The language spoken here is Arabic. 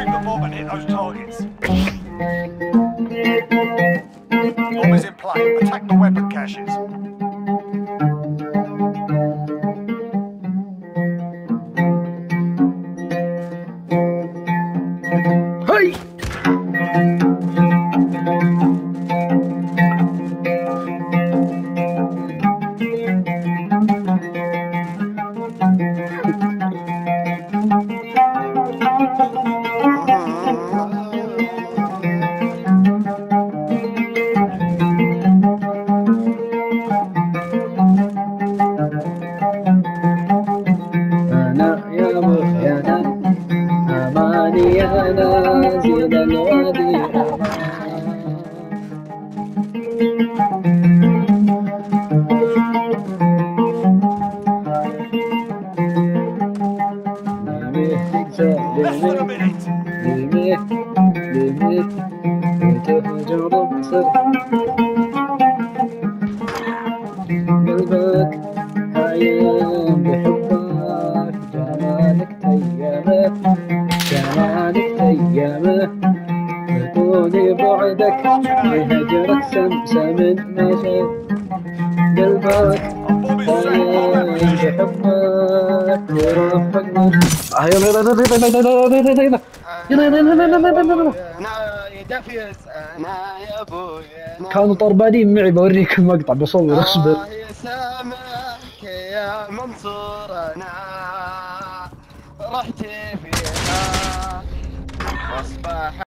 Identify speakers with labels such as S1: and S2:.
S1: Bring the bomb and hit those targets. Bomb is in play. Attack the weapon caches.
S2: هاي أنا يا بويانا أماني يا نازل الوادي
S1: Less than a minute.
S2: قلبك حيان بحبك جمالك تيامه جمالك تيامه بدون بعدك بهجرك سمسم النشا قلبك
S1: A bomb is set. Hold that
S2: حيان
S1: position.
S2: بحبك ورفقنا يلا يلا يلا يلا
S3: انا يا دافيس انا يا ابويا
S2: كانوا طربانين معي بوريكم مقطع بصور اصبر
S3: يا سامك يا منصور انا رحت فيها واصبح